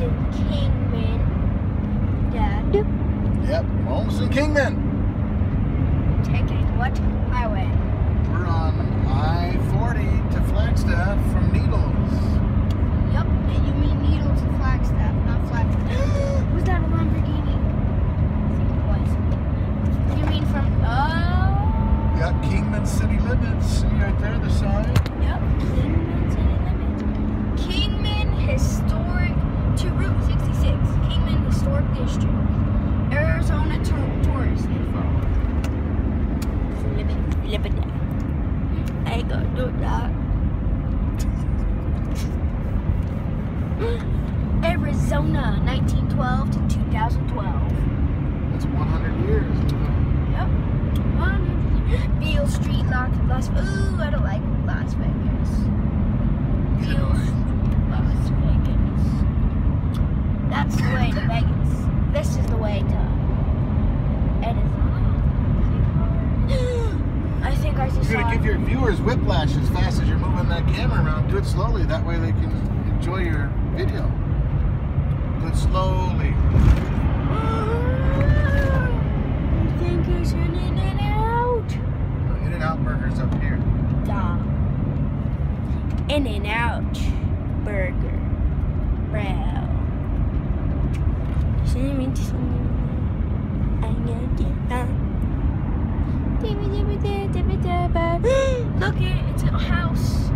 in Kingman. Dad? Yep, home's in Kingman. Taking what highway? We're on I-40 to Flagstaff from Needles. Yep, and you mean Needles to Flagstaff, not Flagstaff. Was that a Lamborghini? I think it was. You mean from, Got Kingman city limits. See right there, the sign. Yep, Kingman city limits. Kingman Historic to Route 66. Kingman Historic District. Arizona tourist info. Flip it down. I ain't gonna do that. Arizona, 1912 to 2012. That's 100 years. Yep. Beale Street, Las. Ooh, I don't like Las Vegas. Beale Street, Las Vegas. That's the way to Vegas. This is the way to Arizona. I think I just You're saw. gonna give your viewers whiplash as fast as you're moving that camera around. Do it slowly. That way they can enjoy your video. Do it slowly. I think it's an In-N-Out. No, In-N-Out burgers up here. Duh. In-N-Out burger. Bro. Look it, it's a house.